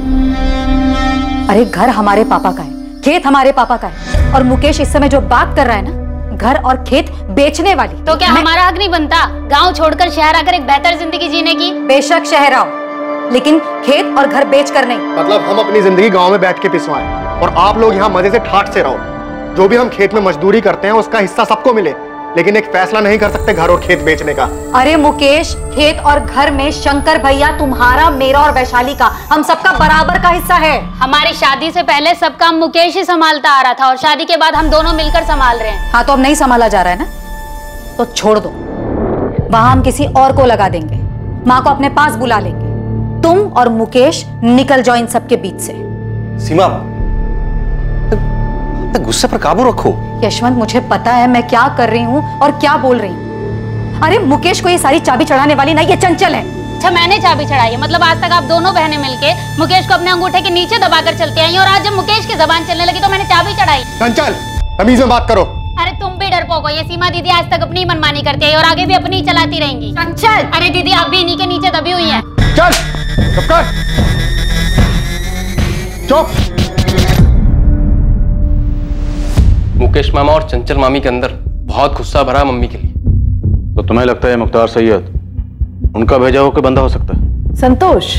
Speaker 7: अरे घर हमारे पापा का है, खेत हमारे पापा का है, और मुकेश इस समय जो बात कर रहा है ना, घर और खेत बेचने वाली।
Speaker 4: तो क्या हमारा हक नहीं बनता गाँव छोड़कर शहर आकर एक बेहतर जिंदगी जीने की?
Speaker 7: बेशक शहर आओ, लेकिन खेत और घर बेच कर नहीं।
Speaker 16: मतलब हम अपनी जिंदगी गांव में बैठ के पिसवाएं और आप लोग यहाँ मजे से ठाट से रहो। जो भी हम खेत में मजदूरी करते हैं उसका हिस्सा सबको मिले, लेकिन एक फैसला नहीं कर सकते घर और खेत बेचने का।
Speaker 7: अरे मुकेश, खेत और घर में शंकर भैया तुम्हारा, मेरा और वैशाली का, हम सबका बराबर का हिस्सा है।
Speaker 4: हमारी शादी से पहले सब काम मुकेश ही संभालता आ रहा था और शादी के बाद हम दोनों मिलकर संभाल रहे हैं।
Speaker 7: हाँ, तो अब नहीं संभाला जा रहा है ना, तो छोड़ दो। वहां हम किसी और को लगा देंगे, माँ को अपने पास बुला लेंगे। तुम और मुकेश निकल जाओ इन सबके बीच से।
Speaker 10: सीमा, गुस्से पर काबू रखो।
Speaker 7: यशवंत, मुझे पता है मैं क्या कर रही हूँ और क्या बोल रही हूँ। अरे मुकेश को ये सारी चाबी चढ़ाने वाली ना, ये चंचल है।
Speaker 4: अच्छा, मैंने चाबी चढ़ाई है? मतलब आज तक आप दोनों बहनें मिलके मुकेश को अपने अंगूठे के नीचे दबाकर चलते आई और आज जब मुकेश की जबान चलने लगी तो मैंने चाबी चढ़ाई।
Speaker 16: चंचल, तमीज में बात करो।
Speaker 4: अरे तुम भी डरपोक हो। ये सीमा दीदी आज तक अपनी मनमानी करती है और आगे भी अपनी चलाती रहेंगी।
Speaker 7: चंचल!
Speaker 4: अरे दीदी, आप भी इन्हीं के नीचे दबी हुई हैं।
Speaker 16: चल, चुप कर। चुप।
Speaker 11: मुकेश मामा और चंचल मामी के अंदर बहुत गुस्सा भरा मम्मी के लिए।
Speaker 9: तो तुम्हें लगता है मुख्तार सैयद उनका भेजा हुआ कोई बंदा हो सकता है?
Speaker 5: संतोष,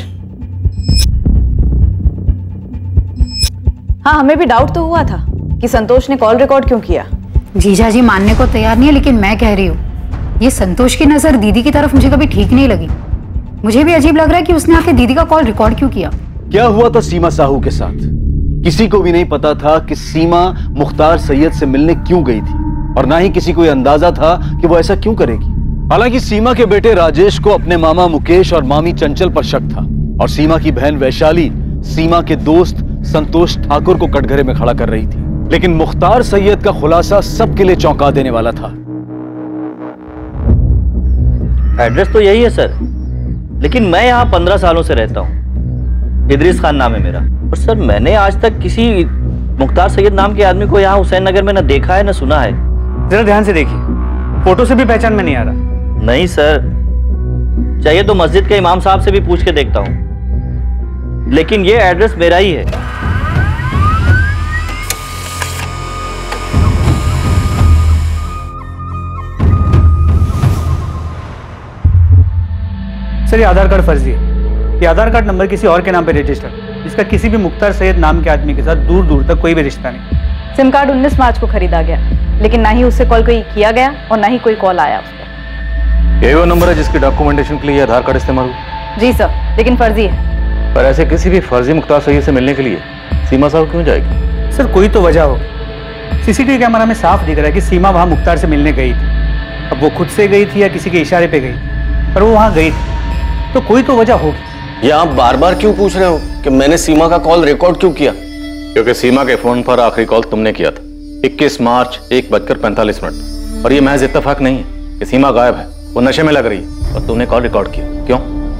Speaker 5: हाँ हमें भी डाउट तो हुआ था कि संतोष ने कॉल रिकॉर्ड क्यों किया।
Speaker 8: जीजा जी मानने को तैयार नहीं है, लेकिन मैं कह रही हूँ ये संतोष की नजर दीदी की तरफ मुझे कभी ठीक नहीं लगी। मुझे भी अजीब लग रहा है कि उसने आके दीदी का कॉल रिकॉर्ड क्यों किया।
Speaker 9: क्या हुआ था सीमा साहू के साथ? किसी को भी नहीं पता था कि सीमा मुख्तार सैयद से मिलने क्यों गई थी, और ना ही किसी को यह अंदाजा था कि वो ऐसा क्यों करेगी। हालांकि सीमा के बेटे राजेश को अपने मामा मुकेश और मामी चंचल पर शक था, और सीमा की बहन वैशाली सीमा के दोस्त संतोष ठाकुर को कटघरे में खड़ा कर रही थी। लेकिन मुख्तार सैयद का खुलासा सबके लिए चौंका देने वाला था।
Speaker 17: एड्रेस तो यही है सर, लेकिन मैं यहाँ पंद्रह सालों से रहता हूँ। इदरीस खान नाम है मेरा। और सर मैंने आज तक किसी मुख्तार सैयद नाम के आदमी को यहाँ हुसैन नगर में न देखा है न सुना है।
Speaker 14: जरा ध्यान से देखिए, फोटो से भी पहचान में नहीं आ रहा।
Speaker 17: नहीं सर, चाहिए तो मस्जिद के इमाम साहब से भी पूछ के देखता हूँ, लेकिन ये एड्रेस मेरा ही है।
Speaker 14: सर ये आधार कार्ड फर्जी है। ये आधार कार्ड नंबर किसी और के नाम पे रजिस्टर्ड, जिसका किसी भी मुख्तार सैयद नाम के आदमी के साथ दूर दूर तक कोई भी रिश्ता नहीं।
Speaker 5: सिम कार्ड उन्नीस मार्च को खरीदा गया, लेकिन ना ही उससे कॉल कोई किया गया और ना ही कोई कॉल आया उस पर।
Speaker 9: ये वो नंबर है जिसके डॉक्यूमेंटेशन के लिए आधार कार्ड इस्तेमाल हुआ?
Speaker 5: जी सर, लेकिन फर्जी है।
Speaker 9: पर ऐसे किसी भी फर्जी मुख्तार सैयद से मिलने के लिए सीमा साहब क्यों जाएगी?
Speaker 14: सर कोई तो वजह होगी। सीसीटीवी कैमरा में साफ दिख रहा है कि सीमा वहां मुख्तार से मिलने गई थी। अब वो खुद से गई थी या किसी के इशारे पे गई थी, पर वो वहां गई थी, तो कोई तो वजह होगी।
Speaker 10: ये आप बार बार क्यों पूछ रहे हो कि मैंने सीमा का कॉल रिकॉर्ड क्यों किया?
Speaker 9: क्योंकि सीमा के फोन पर आखिरी कॉल तुमने किया था इक्कीस मार्च एक बजकर पैंतालीस मिनट, और ये महज इत्तेफाक नहीं है कि सीमा गायब है, वो नशे में लग रही है और तुमने कॉल रिकॉर्ड किया। क्यों?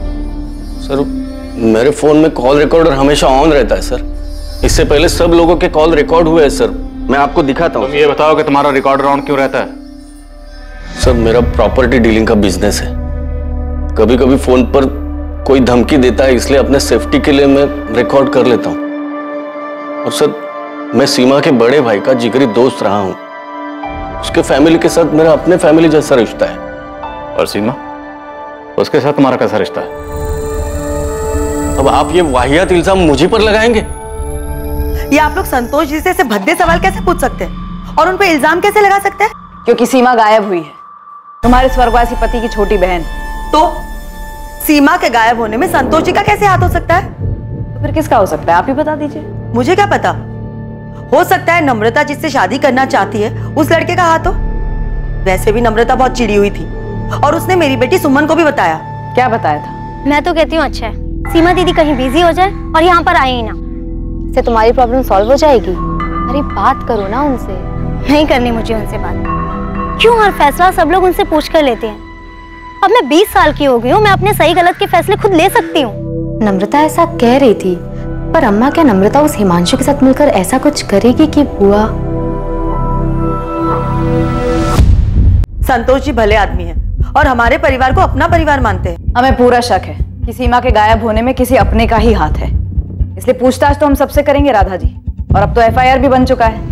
Speaker 10: सर मेरे फोन में कॉल रिकॉर्डर हमेशा ऑन रहता है सर। इससे पहले सब लोगों के कॉल रिकॉर्ड हुए हैं सर, मैं आपको दिखाता हूँ।
Speaker 9: तुम ये बताओ कि तुम्हारा रिकॉर्डर ऑन क्यों रहता है?
Speaker 10: सर मेरा प्रॉपर्टी डीलिंग का बिजनेस है, कभी कभी फोन पर कोई धमकी देता है, इसलिए अपने सेफ्टी के लिए मैं रिकॉर्ड कर लेता हूँ। और सर मैं सीमा के बड़े भाई का जिगरी दोस्त रहा हूँ, उसके फैमिली के साथ मेरा अपने फैमिली जैसा रिश्ता है।
Speaker 9: और सीमा, उसके साथ तुम्हारा कैसा रिश्ता है?
Speaker 10: अब आप ये वाहियात इल्जाम मुझे पर लगाएंगे?
Speaker 2: ये आप लोग संतोष जी से ऐसे भद्दे सवाल कैसे पूछ सकते हैं और उन पे इल्जाम कैसे लगा सकते हैं?
Speaker 5: क्योंकि सीमा गायब हुई है, तुम्हारे स्वर्गवासी पति की छोटी बहन।
Speaker 2: तो सीमा के गायब होने में संतोष जी का कैसे हाथ हो सकता है?
Speaker 5: तो फिर किसका हो सकता है, आप ही बता दीजिए।
Speaker 2: मुझे क्या पता, हो सकता है नम्रता जिससे शादी करना चाहती है उस लड़के का हाथ हो। वैसे भी नम्रता बहुत चिड़ी हुई थी और उसने मेरी बेटी सुमन को भी बताया।
Speaker 5: क्या बताया था?
Speaker 12: मैं तो कहती हूँ अच्छा है सीमा दीदी कहीं बिजी हो जाए और यहाँ पर आए ही ना, इससे तुम्हारी प्रॉब्लम सॉल्व हो जाएगी। अरे बात करो ना उनसे। नहीं करनी मुझे उनसे बात। क्यों हर फैसला सब लोग उनसे पूछ कर लेते हैं? अब मैं बीस साल की हो गई हूँ, मैं अपने सही गलत के फैसले खुद ले सकती हूँ।
Speaker 22: नम्रता ऐसा कह रही थी, पर अम्मा क्या नम्रता उस हिमांशु के साथ मिलकर ऐसा कुछ करेगी कि बुआ?
Speaker 2: संतोष जी भले आदमी हैं और हमारे परिवार को अपना परिवार मानते हैं।
Speaker 5: हमें पूरा शक है कि सीमा के गायब होने में किसी अपने का ही हाथ है, इसलिए पूछताछ तो हम सबसे करेंगे राधा जी, और अब तो एफ आई आर भी बन चुका है।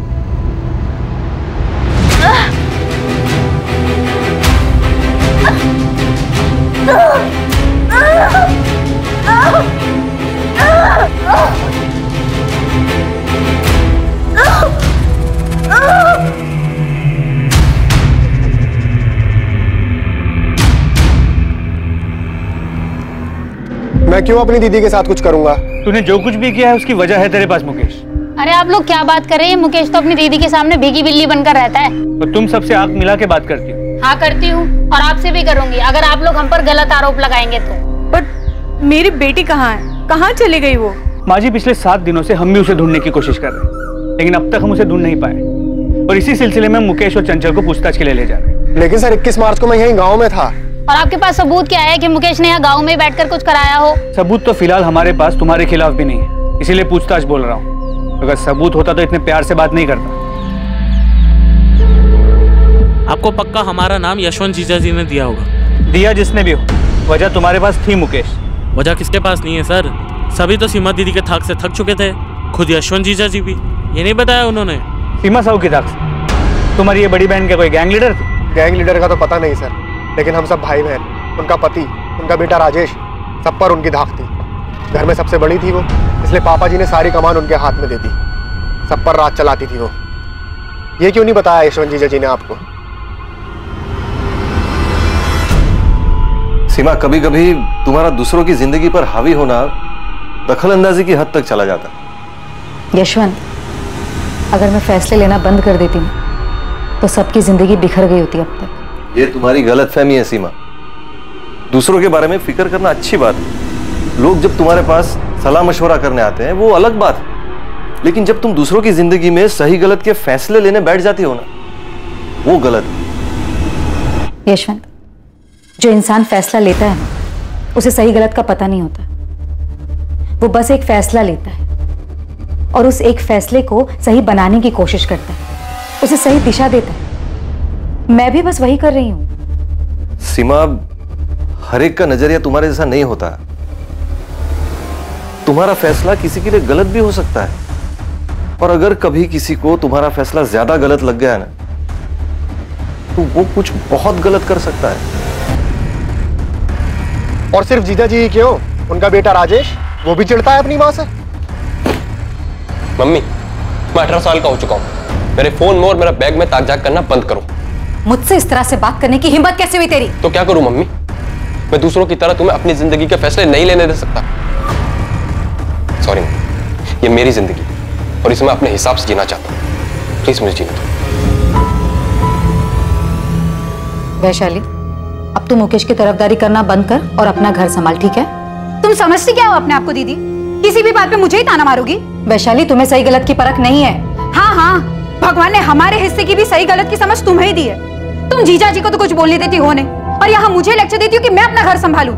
Speaker 16: मैं क्यों अपनी दीदी के साथ कुछ करूंगा?
Speaker 14: तूने जो कुछ भी किया है उसकी वजह है तेरे पास मुकेश।
Speaker 8: अरे आप लोग क्या बात कर रहे हैं? मुकेश तो अपनी दीदी के सामने भीगी बिल्ली बनकर रहता है।
Speaker 14: तो तुम सबसे आंख मिला के बात करती हो?
Speaker 8: हाँ करती हूँ, और आपसे भी करूंगी अगर आप लोग हम पर गलत आरोप लगाएंगे तो।
Speaker 5: पर मेरी बेटी कहाँ है? कहाँ चली गई वो?
Speaker 14: माँ जी पिछले सात दिनों से हम भी उसे ढूंढने की कोशिश कर रहे हैं, लेकिन अब तक हम उसे ढूंढ नहीं पाए, और इसी सिलसिले में मुकेश और चंचल को पूछताछ के लिए ले जा रहे हैं।
Speaker 16: लेकिन सर इक्कीस मार्च को मैं यहीं गाँव में था।
Speaker 8: और आपके पास सबूत क्या है कि मुकेश ने यहाँ गाँव में बैठकर कुछ कराया हो?
Speaker 14: सबूत तो फिलहाल हमारे पास तुम्हारे खिलाफ भी नहीं है, इसीलिए पूछताछ बोल रहा हूँ। अगर सबूत होता तो इतने प्यार से बात नहीं करता।
Speaker 23: आपको पक्का हमारा नाम यशवंत जीजा जी ने दिया होगा।
Speaker 14: दिया जिसने भी हो, वजह तुम्हारे पास थी मुकेश।
Speaker 23: वजह किसके पास नहीं है सर, सभी तो सीमा दीदी के थाक से थक चुके थे, खुद यशवंत जीजा जी भी। ये नहीं बताया उन्होंने?
Speaker 14: सीमा साहू की थाक से? तुम्हारी ये बड़ी बहन क्या कोई गैंग लीडर थी?
Speaker 16: गैंग लीडर का तो पता नहीं सर, लेकिन हम सब भाई बहन, उनका पति, उनका बेटा राजेश, सब पर उनकी धाक थी। घर में सबसे बड़ी थी वो, इसलिए पापा जी ने सारी कमान उनके हाथ में दे दी। सब पर राज चलाती थी वो। ये क्यों नहीं बताया यशवंत जीजा जी ने आपको?
Speaker 10: सीमा, कभी कभी तुम्हारा दूसरों की जिंदगी पर हावी होना दखल अंदाजी की हद तक चला जाता है।
Speaker 7: यशवंत, अगर मैं फैसले लेना बंद कर देती ना तो सबकी जिंदगी बिखर गई होती अब तक।
Speaker 10: ये तुम्हारी गलतफहमी है सीमा। दूसरों के बारे में फिक्र करना अच्छी बात है। लोग जब तुम्हारे पास सलाह मशवरा करने आते हैं वो अलग बात है, लेकिन जब तुम दूसरों की जिंदगी में सही गलत के फैसले लेने बैठ जाती हो ना, वो गलत है।
Speaker 7: यशवंत, जो इंसान फैसला लेता है ना, उसे सही गलत का पता नहीं होता। वो बस एक फैसला लेता है और उस एक फैसले को सही बनाने की कोशिश करता है, उसे सही दिशा देता है। मैं भी बस वही कर रही हूं।
Speaker 10: सीमा, हर एक का नजरिया तुम्हारे जैसा नहीं होता। तुम्हारा फैसला किसी के लिए गलत भी हो सकता है, और अगर कभी किसी को तुम्हारा फैसला ज्यादा गलत लग गया ना, तो वो कुछ बहुत गलत कर सकता है।
Speaker 16: और सिर्फ जीजा जी क्यों, उनका बेटा राजेश, वो भी चिढ़ता है अपनी मां से।
Speaker 11: मम्मी, मैं अठारह साल का हो चुका हूं। मेरे फोन में और मेरा बैग में ताक झाक करना बंद करो।
Speaker 7: मुझसे इस तरह से बात करने की हिम्मत कैसे हुई तेरी?
Speaker 11: तो क्या करूं मम्मी? मैं दूसरों की तरह तुम्हें अपनी जिंदगी के फैसले नहीं लेने दे सकता। सॉरी, ये मेरी जिंदगी और इसे मैं अपने हिसाब से जीना चाहता हूं। प्लीज मुझे जीने दो।
Speaker 7: वैशाली, अब तू मुकेश की तरफदारी करना बंद कर और अपना घर संभाल, ठीक है?
Speaker 8: तुम समझती क्या हो अपने आप को दीदी? किसी भी बात पे मुझे ही ताना मारोगी?
Speaker 7: वैशाली, तुम्हें सही गलत की परख नहीं है।
Speaker 8: हाँ हाँ, भगवान ने हमारे हिस्से की भी सही गलत की समझ तुम्हें ही दी है। तुम जीजा जी को तो कुछ बोलने देती हो नहीं, और यहाँ मुझे लेक्चर देती हो कि मैं अपना घर संभालूं।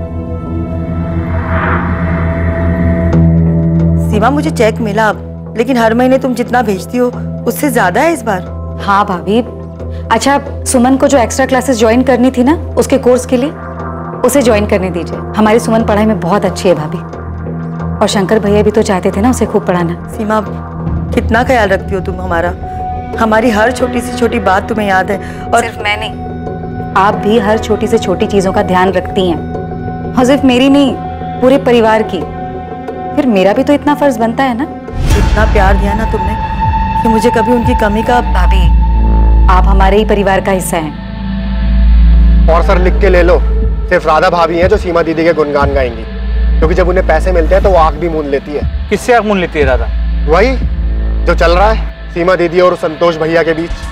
Speaker 2: सीमा, मुझे चेक मिला, लेकिन हर महीने तुम जितना भेजती हो उससे ज्यादा है इस बार।
Speaker 7: हाँ भाभी। अच्छा, सुमन को जो एक्स्ट्रा क्लासेस ज्वाइन करनी थी ना उसके कोर्स के लिए, उसे ज्वाइन करने दीजिए। हमारी सुमन पढ़ाई में बहुत अच्छी है भाभी, और शंकर भैया भी तो चाहते थे ना उसे खूब पढ़ाना।
Speaker 2: सीमा, कितना ख्याल रखती हो तुम हमारा। हमारी हर छोटी सी छोटी बात तुम्हें याद है। और
Speaker 7: सिर्फ मैं नहीं, आप भी हर छोटी से छोटी चीजों का ध्यान रखती हैं, और सिर्फ मेरी नहीं, पूरे परिवार की। फिर मेरा भी तो इतना फर्ज बनता है ना।
Speaker 2: इतना प्यार दिया ना तुमने कि मुझे कभी उनकी कमी का।
Speaker 7: भाभी, आप हमारे ही परिवार का हिस्सा हैं।
Speaker 16: और सर लिख के ले लो, सिर्फ राधा भाभी हैं जो सीमा दीदी के गुणगान गाएंगी, क्योंकि जब उन्हें पैसे मिलते हैं तो वो आंख भी मूंद लेती है।
Speaker 14: किससे आंख मूंद लेती है राधा?
Speaker 16: वही जो चल रहा है सीमा दीदी और संतोष भैया के बीच।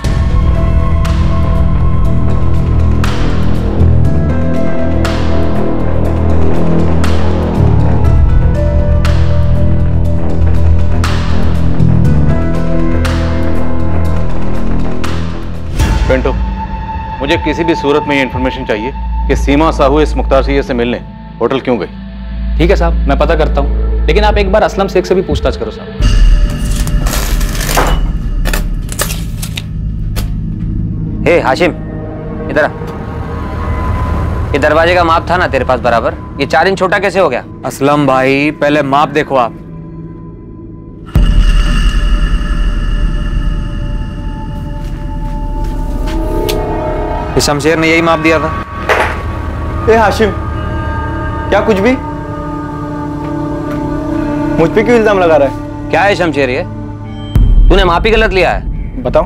Speaker 9: पिंटू, मुझे किसी भी सूरत में ये इन्फॉर्मेशन चाहिए कि सीमा साहू इस मुख्तार सैयद से मिलने होटल क्यों गई।
Speaker 15: ठीक है साहब, मैं पता करता हूँ, लेकिन आप एक बार असलम शेख से भी पूछताछ करो साहब।
Speaker 19: हे हाशिम, इधर आ। ये दरवाजे का माप था ना तेरे पास बराबर, ये चार इंच छोटा कैसे हो गया?
Speaker 1: असलम भाई, पहले माप देखो आप।
Speaker 19: ये शमशेर ने यही माप दिया था।
Speaker 1: ए हाशिम, क्या कुछ भी? मुझ पे क्यों इल्जाम लगा रहा है?
Speaker 19: क्या है शमशेर, ये तूने माप ही गलत लिया है।
Speaker 1: बताओ।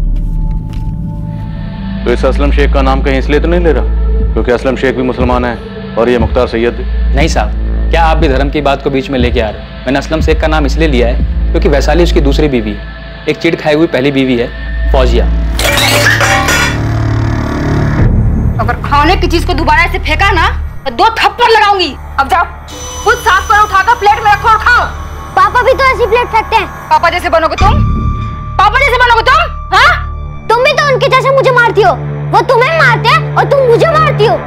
Speaker 9: तो इस असलम शेख का नाम कहीं इसलिए तो नहीं ले रहा क्योंकि असलम शेख भी मुसलमान है और ये मुख्तार सैयद भी?
Speaker 15: नहीं साहब, क्या आप भी धर्म की बात को बीच में लेके आ रहे हैं? मैंने असलम शेख का नाम इसलिए लिया है क्योंकि वैशाली उसकी दूसरी बीवी है, एक चिढ़ खाई हुई पहली बीवी है फौजिया।
Speaker 8: अगर खाने की चीज को दोबारा ऐसे फेंका ना तो दो थप्पड़ लगाऊंगी। अब जाओ, खुद साफ करो, उठाकर प्लेट में रखो और खाओ।
Speaker 4: पापा भी तो ऐसी प्लेट फेंकते हैं।
Speaker 8: पापा जैसे बनोगे तुम? पापा जैसे बनोगे तुम? हाँ?
Speaker 4: तुम भी तो उनके जैसे मुझे मारती हो। वो तुम्हें मारते हैं और तुम मुझे मारती हो।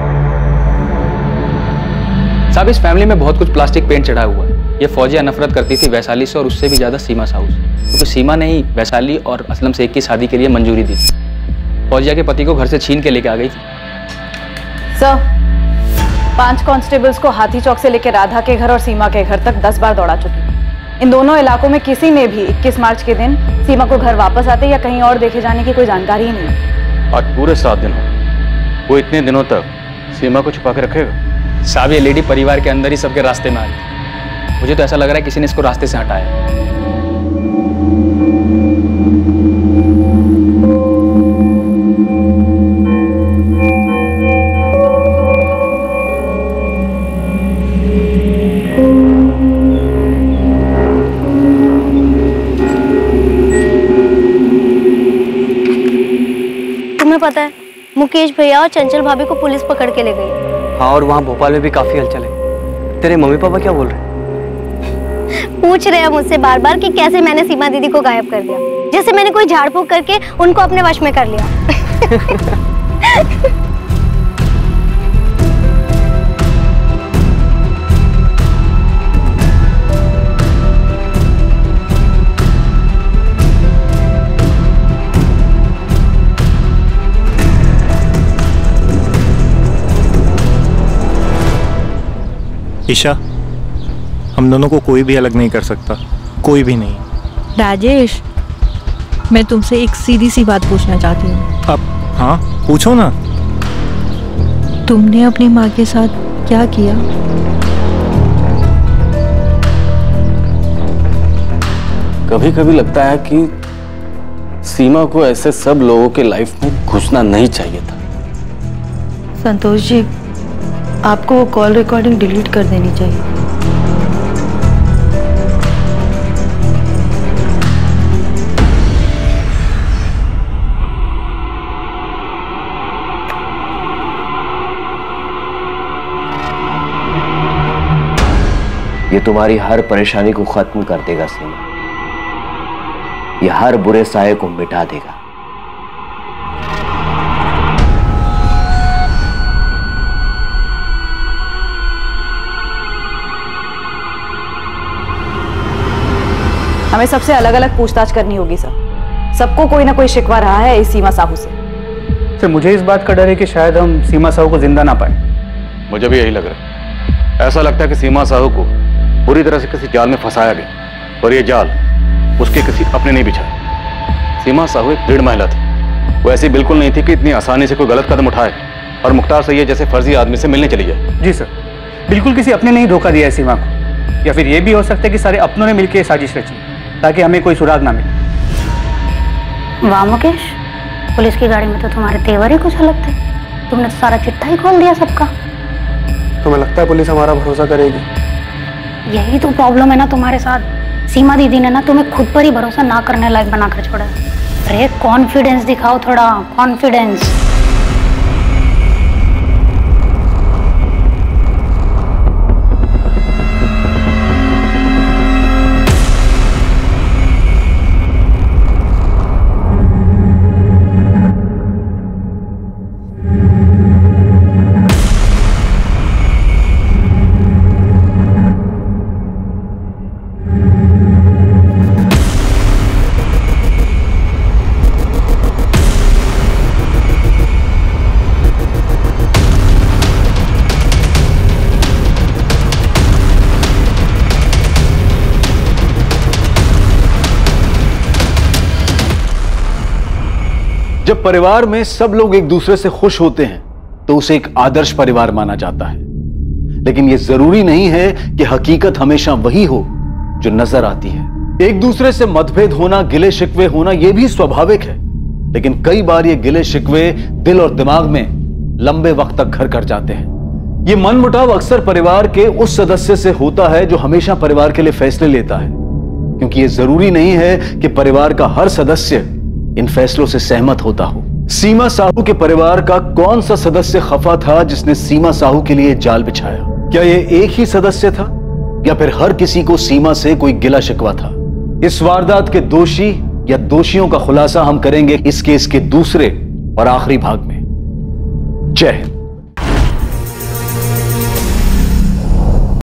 Speaker 15: साहब, इस फैमिली में बहुत कुछ प्लास्टिक पेंट चढ़ा हुआ है। ये फौजिया नफरत करती थी वैशाली से और उससे भी ज्यादा सीमा साहू से, क्योंकि तो सीमा ने ही वैशाली और असलम शेख की शादी के लिए मंजूरी दी। फौजिया के पति को घर से छीन के लेके आ गई थी।
Speaker 5: सर, पांच कांस्टेबल्स को हाथी चौक से लेकर राधा के घर और सीमा के घर तक दस बार दौड़ा चुकी। इन दोनों इलाकों में किसी ने भी इक्कीस मार्च के दिन सीमा को घर वापस आते या कहीं और देखे जाने की कोई जानकारी ही नहीं है।
Speaker 9: आज पूरे सात दिन हो वो इतने दिनों तक सीमा को छुपा के रखेगा?
Speaker 15: साहब ये लेडी परिवार के अंदर ही सबके रास्ते में आ गई। मुझे तो ऐसा लग रहा है किसी ने इसको रास्ते से हटाया।
Speaker 4: तुम्हें पता है मुकेश भैया और चंचल भाभी को पुलिस पकड़ के ले गई।
Speaker 10: हाँ, और वहाँ भोपाल में भी काफी हलचल है। तेरे मम्मी पापा क्या बोल रहे हैं?
Speaker 4: पूछ रहे हैं मुझसे बार बार कि कैसे मैंने सीमा दीदी को गायब कर दिया, जैसे मैंने कोई झाड़ फूक करके उनको अपने वश में कर लिया।
Speaker 13: ईशा, हम दोनों को कोई भी अलग नहीं कर सकता, कोई भी नहीं।
Speaker 18: राजेश, मैं तुमसे एक सीधी सी बात पूछना चाहती हूँ।
Speaker 13: अब हाँ, पूछो ना।
Speaker 18: तुमने अपनी माँ के साथ क्या किया?
Speaker 3: कभी कभी लगता है कि सीमा को ऐसे सब लोगों के लाइफ में घुसना नहीं चाहिए था।
Speaker 2: संतोष जी, आपको वो कॉल रिकॉर्डिंग डिलीट कर देनी चाहिए।
Speaker 20: ये तुम्हारी हर परेशानी को खत्म कर देगा सीमा। ये हर बुरे साये को मिटा देगा।
Speaker 5: हमें सबसे अलग अलग पूछताछ करनी होगी सर। सबको कोई ना कोई शिकवा रहा है इस सीमा साहू से।
Speaker 14: सर, मुझे इस बात का डर है कि शायद हम सीमा साहू को जिंदा ना पाए।
Speaker 9: मुझे भी यही लग रहा है। ऐसा लगता है कि सीमा साहू को पूरी तरह से किसी जाल में फंसाया गया और ये जाल उसके किसी अपने नहीं बिछाए। सीमा साहू एक दृढ़ महिला थी। वो ऐसी बिल्कुल नहीं थी कि इतनी आसानी से कोई गलत कदम उठाए और मुख्तार सैयद जैसे फर्जी आदमी से मिलने चली जाए।
Speaker 14: जी सर, बिल्कुल किसी अपने ने ही धोखा दिया है सीमा को, या फिर ये भी हो सकता है कि सारे अपनों ने मिलकर साजिश रची ताकि हमें कोई सुराग ना मिले।
Speaker 8: वाह मुकेश, पुलिस की गाड़ी में तो तुम्हारे तेवर ही कुछ अलग थे। तुमने तो सारा चिट्ठा ही खोल दिया सबका।
Speaker 16: तुम्हें लगता है पुलिस हमारा भरोसा करेगी?
Speaker 8: यही तो प्रॉब्लम है ना तुम्हारे साथ। सीमा दीदी ने ना तुम्हें खुद पर ही भरोसा ना करने लायक बनाकर छोड़ा। अरे कॉन्फिडेंस दिखाओ, थोड़ा कॉन्फिडेंस।
Speaker 9: जब परिवार में सब लोग एक दूसरे से खुश होते हैं तो उसे एक आदर्श परिवार माना जाता है। लेकिन यह जरूरी नहीं है कि हकीकत हमेशा वही हो जो नजर आती है। एक दूसरे से मतभेद होना, गिले शिकवे होना, यह भी स्वाभाविक है। लेकिन कई बार ये गिले शिकवे दिल और दिमाग में लंबे वक्त तक घर कर जाते हैं। ये मनमुटाव अक्सर परिवार के उस सदस्य से होता है जो हमेशा परिवार के लिए फैसले लेता है, क्योंकि यह जरूरी नहीं है कि परिवार का हर सदस्य इन फैसलों से सहमत होता हो। सीमा साहू के परिवार का कौन सा सदस्य खफा था जिसने सीमा साहू के लिए जाल बिछाया? क्या यह एक ही सदस्य था या फिर हर किसी को सीमा से कोई गिला शिकवा था? इस वारदात के दोषी या दोषियों का खुलासा हम करेंगे इस केस के दूसरे और आखिरी भाग में। जय हिंद।